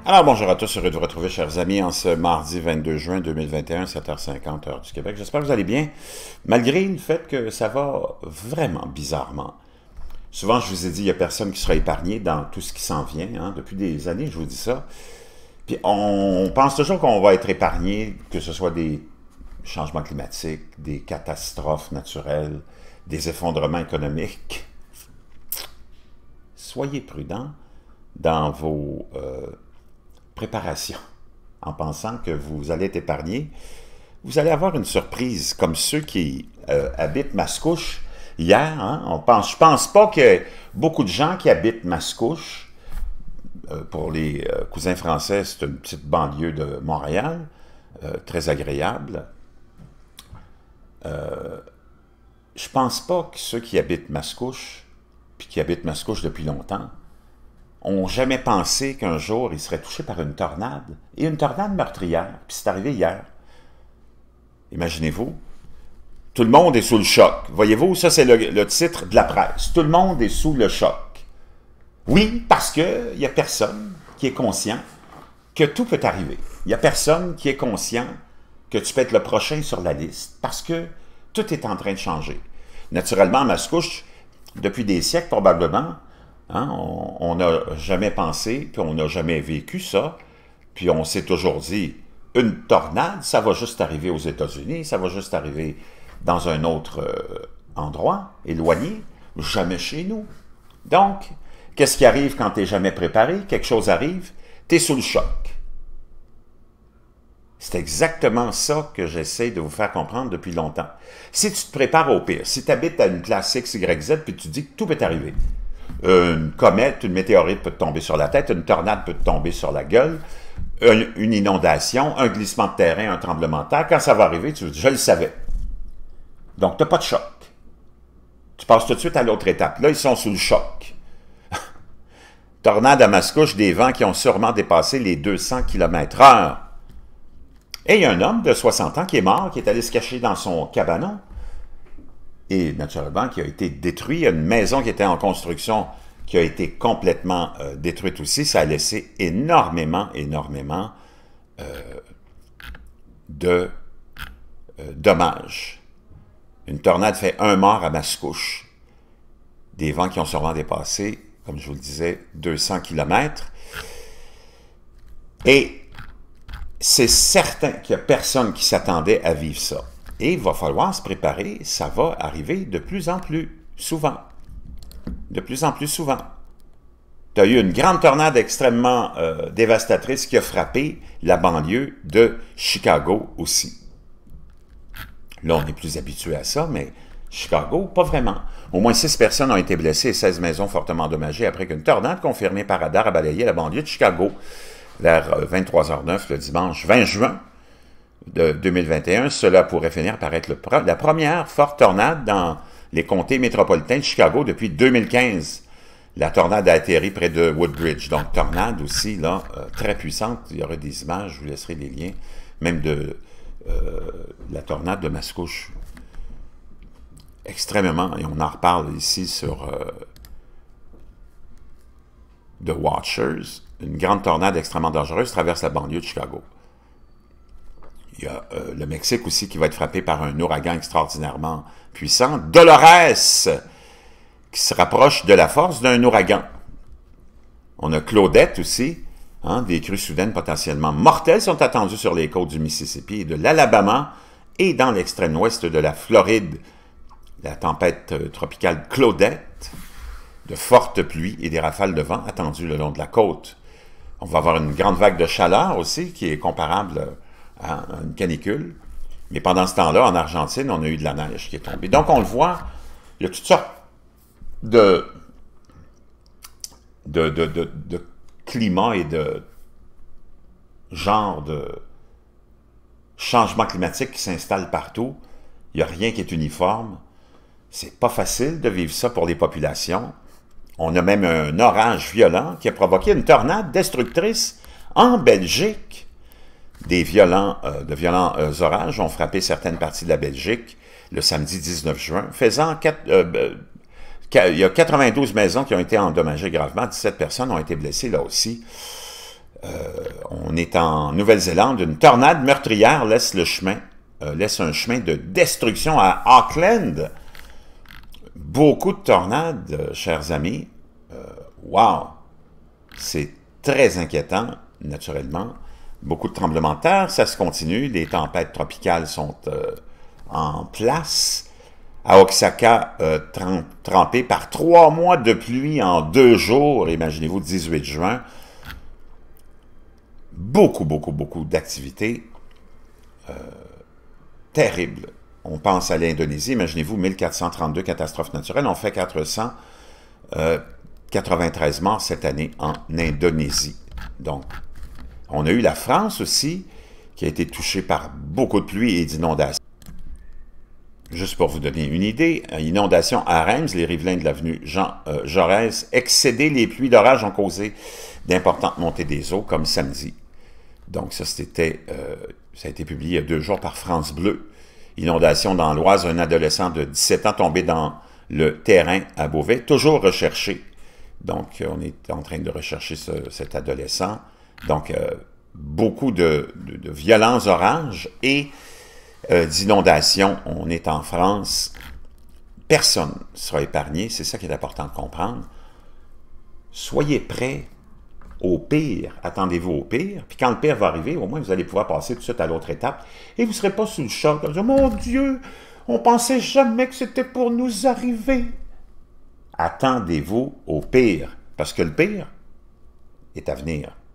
Alors bonjour à tous, heureux de vous retrouver chers amis en ce mardi 22 juin 2021, 7h50 heure du Québec. J'espère que vous allez bien, malgré le fait que ça va vraiment bizarrement. Souvent je vous ai dit, il n'y a personne qui sera épargné dans tout ce qui s'en vient, hein. Depuis des années je vous dis ça. Puis on pense toujours qu'on va être épargné, que ce soit des changements climatiques, des catastrophes naturelles, des effondrements économiques. Soyez prudents dans vos préparation, en pensant que vous allez être épargné. Vous allez avoir une surprise, comme ceux qui habitent Mascouche hier. Hein? Je pense pas que beaucoup de gens qui habitent Mascouche, pour les cousins français, c'est une petite banlieue de Montréal, très agréable. Je pense pas que ceux qui habitent Mascouche, puis qui habitent Mascouche depuis longtemps, ont jamais pensé qu'un jour, ils seraient touchés par une tornade, et une tornade meurtrière, puis c'est arrivé hier. Imaginez-vous, tout le monde est sous le choc. Voyez-vous, ça c'est le titre de la presse. Tout le monde est sous le choc. Oui, parce qu'il n'y a personne qui est conscient que tout peut arriver. Il n'y a personne qui est conscient que tu peux être le prochain sur la liste, parce que tout est en train de changer. Naturellement, Mascouche, depuis des siècles probablement, hein, on n'a jamais pensé, puis on n'a jamais vécu ça, puis on s'est toujours dit, une tornade, ça va juste arriver aux États-Unis, ça va juste arriver dans un autre endroit, éloigné, jamais chez nous. Donc, qu'est-ce qui arrive quand tu n'es jamais préparé? Quelque chose arrive, tu es sous le choc. C'est exactement ça que j'essaie de vous faire comprendre depuis longtemps. Si tu te prépares au pire, si tu habites à une classe X, Y, Z, puis tu dis que tout peut arriver, une comète, une météorite peut te tomber sur la tête, une tornade peut te tomber sur la gueule, une inondation, un glissement de terrain, un tremblement de terre. Quand ça va arriver, tu dis « je le savais ». Donc, tu n'as pas de choc. Tu passes tout de suite à l'autre étape. Là, ils sont sous le choc. Tornade à Mascouche, des vents qui ont sûrement dépassé les 200 km/h. Et il y a un homme de 60 ans qui est mort, qui est allé se cacher dans son cabanon. Et naturellement, qui a été détruit. Il y a une maison qui était en construction qui a été complètement détruite aussi. Ça a laissé énormément de dommages. Une tornade fait un mort à Mascouche. Des vents qui ont sûrement dépassé, comme je vous le disais, 200 km. Et c'est certain qu'il n'y a personne qui s'attendait à vivre ça. Et il va falloir se préparer, ça va arriver de plus en plus souvent. De plus en plus souvent. Tu as eu une grande tornade extrêmement dévastatrice qui a frappé la banlieue de Chicago aussi. Là, on est plus habitué à ça, mais Chicago, pas vraiment. Au moins 6 personnes ont été blessées et 16 maisons fortement endommagées après qu'une tornade confirmée par radar a balayé la banlieue de Chicago vers 23h09 le dimanche 20 juin de 2021. Cela pourrait finir par être la première forte tornade dans les comtés métropolitains de Chicago depuis 2015. La tornade a atterri près de Woodbridge. Donc, tornade aussi, là, très puissante. Il y aura des images, je vous laisserai les liens, même de la tornade de Mascouche. Extrêmement, et on en reparle ici sur The Watchers. Une grande tornade extrêmement dangereuse traverse la banlieue de Chicago. Il y a le Mexique aussi qui va être frappé par un ouragan extraordinairement puissant, Dolores, qui se rapproche de la force d'un ouragan. On a Claudette aussi, hein, des crues soudaines potentiellement mortelles sont attendues sur les côtes du Mississippi et de l'Alabama et dans l'extrême ouest de la Floride. La tempête tropicale Claudette, de fortes pluies et des rafales de vent attendues le long de la côte. On va avoir une grande vague de chaleur aussi qui est comparable à une canicule. Mais pendant ce temps-là, en Argentine, on a eu de la neige qui est tombée. Donc, on le voit, il y a toutes sortes de climats et de genres de changements climatiques qui s'installent partout. Il n'y a rien qui est uniforme. C'est pas facile de vivre ça pour les populations. On a même un orage violent qui a provoqué une tornade destructrice en Belgique. De violents orages ont frappé certaines parties de la Belgique le samedi 19 juin, faisant il y a 92 maisons qui ont été endommagées gravement, 17 personnes ont été blessées là aussi. On est en Nouvelle-Zélande, une tornade meurtrière laisse un chemin de destruction à Auckland. Beaucoup de tornades, chers amis. Wow! C'est très inquiétant, naturellement. Beaucoup de tremblements de terre, ça se continue. Les tempêtes tropicales sont en place. À Oaxaca, trempé par 3 mois de pluie en 2 jours. Imaginez-vous, 18 juin. Beaucoup d'activités terribles. On pense à l'Indonésie. Imaginez-vous, 1432 catastrophes naturelles. On fait 493 morts cette année en Indonésie. Donc, on a eu la France aussi, qui a été touchée par beaucoup de pluie et d'inondations. Juste pour vous donner une idée, inondation à Reims, les riverains de l'avenue Jean Jaurès, excédés, les pluies d'orage ont causé d'importantes montées des eaux, comme samedi. Donc ça, ça a été publié il y a 2 jours par France Bleu. Inondation dans l'Oise, un adolescent de 17 ans tombé dans le terrain à Beauvais, toujours recherché. Donc on est en train de rechercher cet adolescent. Donc beaucoup de violents orages et d'inondations. On est en France. Personne ne sera épargné. C'est ça qui est important de comprendre. Soyez prêts au pire. Attendez-vous au pire. Puis quand le pire va arriver, au moins vous allez pouvoir passer tout de suite à l'autre étape. Et vous ne serez pas sous le choc. Vous dire, mon Dieu, on pensait jamais que c'était pour nous arriver. Attendez-vous au pire. Parce que le pire est à venir.